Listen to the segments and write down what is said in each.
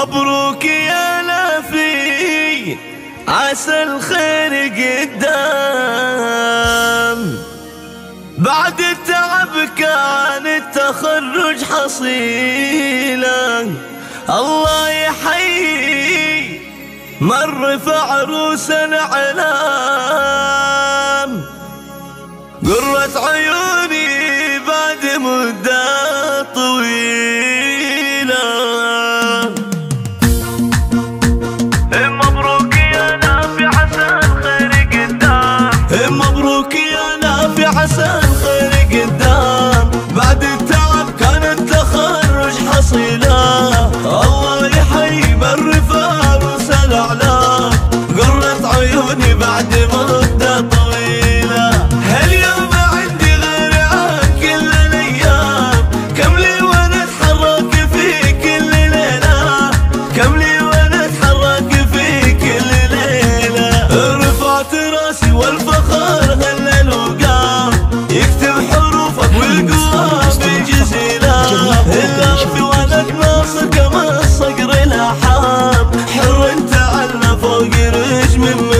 مبروك يا لافي عسى الخير قدام. بعد التعب كان التخرج حصيلا، الله يحيي من رفع عروس الأعلام. قرة عيوني بعد مدة طويلة. مبروك يا نافي عسى الخير قدام. مبروك يا نافي عسى الخير قدام. بعد التعب كان التخرج حصيله، الله يحيي من رفع عروس الأعلام. قرة عيوني بعد مدة طويلة. هاليوم عندي غير عن كل الأيام، كم لي وانا اتحرك في كل ليلة، كم لي وانا اتحرك في كل ليلة. رفعت راسي والفخر هلل وقام، يكتب حروفك والقوى بالجزيلة. اللافي ولد ناصر كما الصقر الأحام، حر انت عنا فوق رجم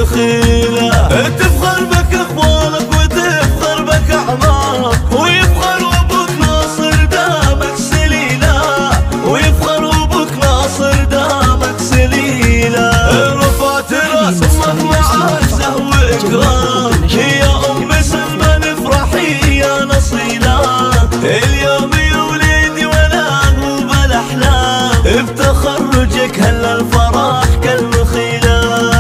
مخيلة. تفخر بك اخوانك وتفخر بك اعمارك، ويفخر ابوك ناصر دامك سليلة، ويفخر ابوك ناصر دامك سليلة. رفعت راس امك مع عزه واكرام، يا ام سلمان افرحي يا نصيلة. اليوم يا وليدي ولا مو بالاحلام، بتخرجك هلا الفرح كالمخيلة.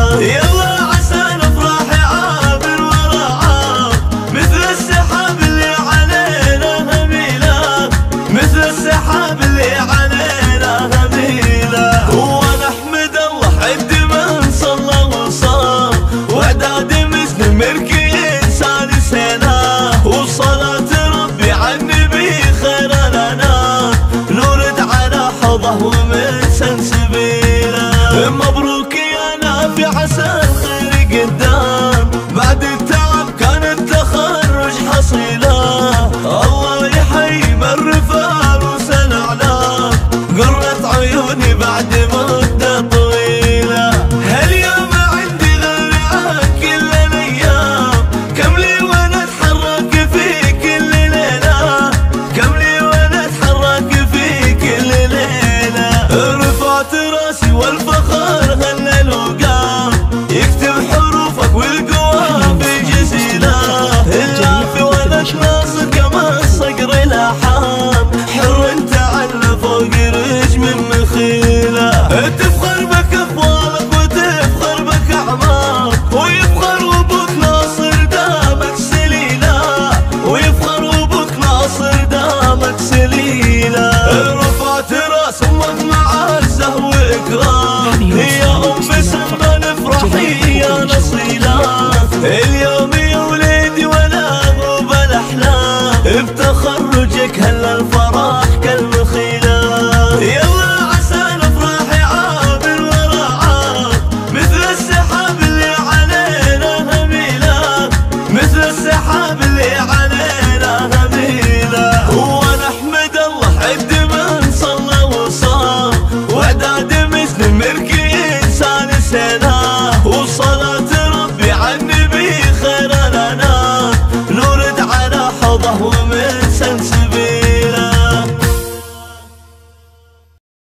يلا عسى نفرح عامر ورا عام، مثل السحاب اللي علينا هميلة، مثل السحاب اللي علينا هميلة. ونحمد الله عد من صلى وصام، واعداد مسلم مركي انسان سينا، وصلاة ربي على النبي خير لنا، نورد على حظه ومن سنسبيله. مبروك يا نافي عسى الخير قدام. بعد التعب كان التخرج حصيله، الله يحيي من رفع عروس الأعلام. قرة عيوني بعد مدة طويلة. هاليوم عندي غير عن كل الأيام، كم لي وانا اتحرك في كل ليلة، كم لي وانا اتحرك في كل ليلة. رفعت راسي والفخر هلل وقام، يكتب حروفك والقوى بالجزيلة. اللافي ولد ناصر كما الصقر الأحام، حر انت عنا فوق رجم مخيلة. تفخر بك اخوانك وتفخر بك اعمارك، ويفخر ابوك ناصر دامك سليلة، ويفخر ابوك ناصر دامك سليلة. رفعت راس امك مع عزه واكرام، يا ام سلمان افرحي يا نصيلة. اليوم يا وليدي ولا مو بالاحلام، بتخرجك هلا الفرح كالمخيلة. يلا عسى نفرح عامر ورا عام، مثل السحاب اللي علينا هميلة، مثل السحاب اللي علينا هميلة.